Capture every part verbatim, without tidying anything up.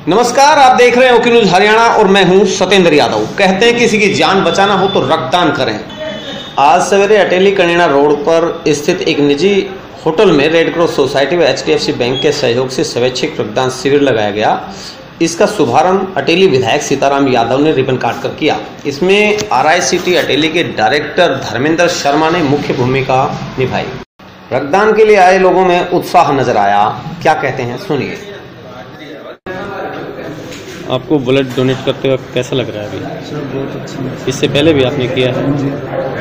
नमस्कार, आप देख रहे हैं ओके न्यूज हरियाणा और मैं हूं सतेंद्र यादव। कहते हैं किसी की जान बचाना हो तो रक्तदान करें। आज सवेरे अटेली कनेड़ा रोड पर स्थित एक निजी होटल में रेड क्रॉस सोसाइटी व H D F C bank के सहयोग से स्वैच्छिक रक्तदान शिविर लगाया गया। इसका शुभारंभ अटेली विधायक सीताराम यादव ने रिबन काट कर किया। इसमें R I C T Ateli के डायरेक्टर धर्मेंद्र शर्मा ने मुख्य भूमिका निभाई। रक्तदान के लिए आए लोगों में उत्साह नजर आया। क्या कहते हैं सुनिए। आपको ब्लड डोनेट करते वक्त कैसा लग रहा है अभी? सर बहुत अच्छा है। इससे पहले भी आपने किया है? जी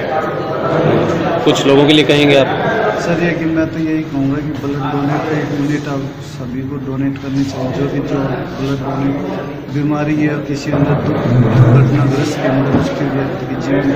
कुछ लोगों के लिए कहेंगे आप? सर ये कि मैं तो यही कहूँगा कि ब्लड डोनेट एक यूनिट आप सभी को डोनेट करनी चाहिए। जो भी जो ब्लड डोनेट बीमारी है किसी अंदर दुर्घटनाग्रस्त के अंदर उसके व्यक्ति के जीवन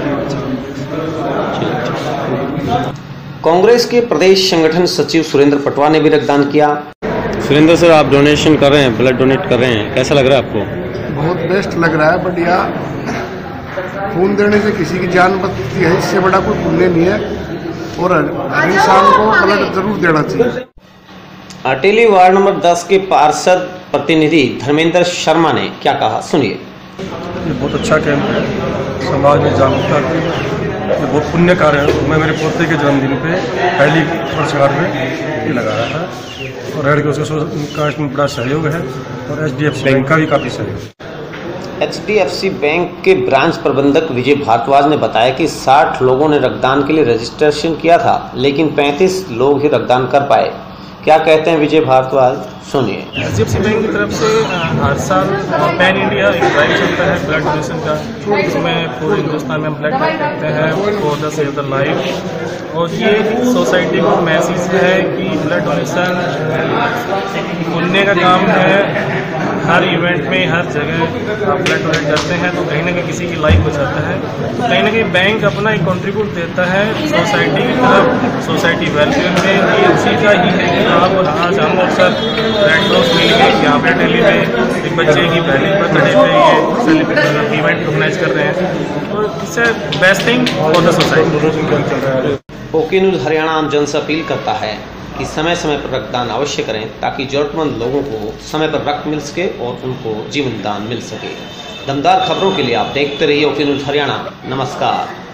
की। कांग्रेस के प्रदेश संगठन सचिव सुरेंद्र पटवा ने भी रक्तदान किया। सुरेंद्र सर, आप डोनेशन कर रहे हैं, ब्लड डोनेट कर रहे हैं, कैसा लग रहा है आपको? बहुत बेस्ट लग रहा है, बढ़िया। खून देने से किसी की जान बचती है, इससे बड़ा कोई पुण्य नहीं है और हर इंसान को ब्लड जरूर देना चाहिए। अटेली वार्ड नंबर दस के पार्षद प्रतिनिधि धर्मेंद्र शर्मा ने क्या कहा सुनिए। ये बहुत अच्छा कैंप है, समाज में जागरूकता की ये बहुत पुण्य कार्य है। मैं मेरे पोते के जन्मदिन पे पहली वर्षगांठ में ये लगाया था और रेड क्रॉस का इसमें बड़ा सहयोग है और H D F C bank का भी काफ़ी सहयोग है। H D F C bank के ब्रांच प्रबंधक विजय भारद्वाज ने बताया कि साठ लोगों ने रक्तदान के लिए रजिस्ट्रेशन किया था, लेकिन पैंतीस लोग ही रक्तदान कर पाए। क्या कहते हैं विजय भारद्वाज सुनिए। H D F C bank की तरफ से हर साल पैन इंडिया एक ड्राइव चलता है ब्लड डोनेशन का, जिसमें पूरे हिंदुस्तान में ब्लड करते हैं for the save the life. और ये सोसाइटी को मैसेज है कि ब्लड डोनेशन पुण्य का काम है। हर इवेंट में हर जगह आप ब्लड डोनेट करते हैं तो कहीं ना कहीं किसी की लाइफ बचाता है। तो कहीं ना कहीं बैंक अपना एक कंट्रीब्यूट देता है सोसाइटी की तरफ, सोसाइटी वेलफेयर में। ये उसी का ही है कि आप आज हम अक्सर रेड क्रॉस मिल के यहाँ पे अटेली में एक बच्चे की पहली बर्थडे पे ये सेलिब्रेट इवेंट ऑर्गेनाइज कर रहे हैं और इससे best thing for the society. Okay news Haryana आम जन से अपील करता है कि समय समय पर रक्तदान अवश्य करें ताकि जरूरतमंद लोगों को समय पर रक्त मिल सके और उनको जीवन दान मिल सके। दमदार खबरों के लिए आप देखते रहिए ओके न्यूज हरियाणा। नमस्कार।